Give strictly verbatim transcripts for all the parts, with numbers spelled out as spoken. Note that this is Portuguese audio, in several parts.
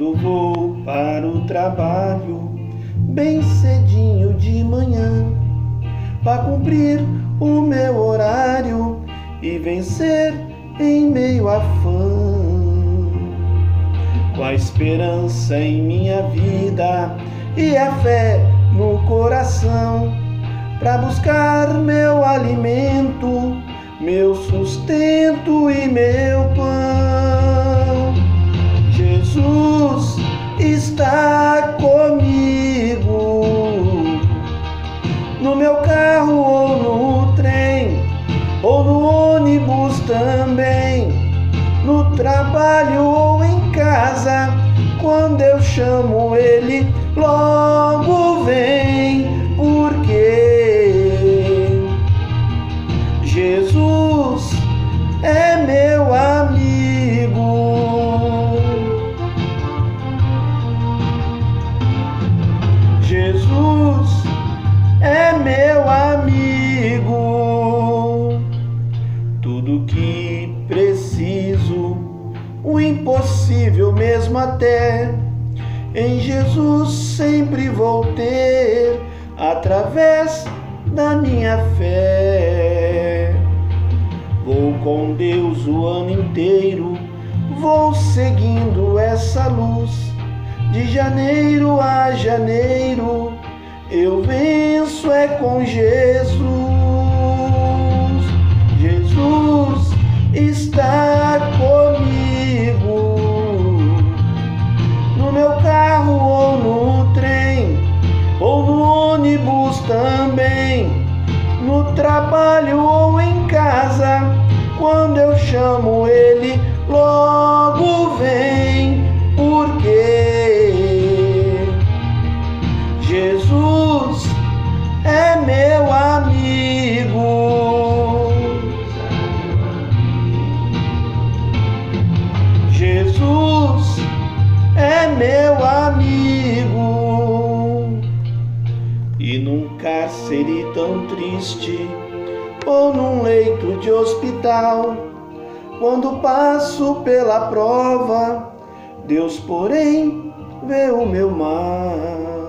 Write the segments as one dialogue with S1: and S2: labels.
S1: quando vou para o trabalho, bem cedinho de manhã, para cumprir o meu horário e vencer em meio à fã. Com a esperança em minha vida e a fé no coração, para buscar meu alimento, meu sustento e meu pão. Jesus está comigo, no meu carro ou no trem, ou no ônibus também, no trabalho ou em casa. Quando eu chamo Ele, logo vem, porque Jesus é meu amigo. Jesus é meu amigo. Tudo que preciso, o impossível mesmo até, em Jesus sempre vou ter, através da minha fé. Vou com Deus o ano inteiro, vou seguindo essa luz, de janeiro a janeiro, eu venço é com Jesus. Jesus está comigo, no meu carro ou no trem, ou no ônibus também, no trabalho ou em casa. Quando eu chamo Ele, logo vem, porque Jesus é meu amigo. Jesus é meu amigo. E num cárcere tão triste, ou num leito de hospital, quando passo pela prova, Deus, porém, vê o meu mal.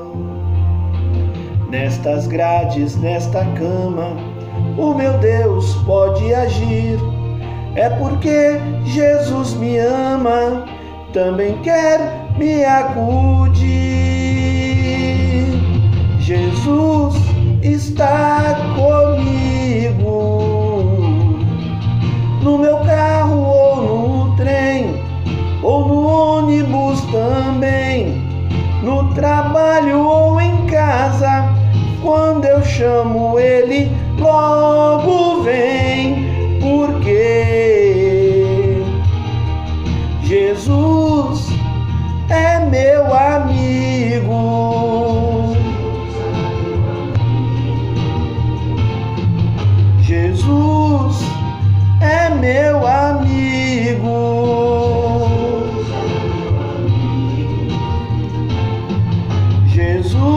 S1: Nestas grades, nesta cama, o meu Deus pode agir. É porque Jesus me ama, também quer me acudir. Jesus está comigo, no meu carro ou no trem, ou no ônibus também, no trabalho ou em casa. Quando eu chamo Ele, logo vem, porque Jesus é meu amigo. Jesus é meu amigo. Jesus